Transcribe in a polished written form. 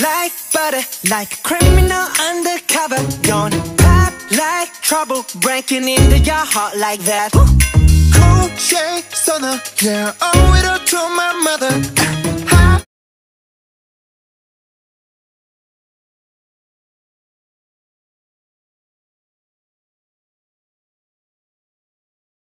like butter, like a criminal undercover. Gonna pop like trouble, breaking into your heart like that. Cool shade stunner, yeah, owe it all to my mother.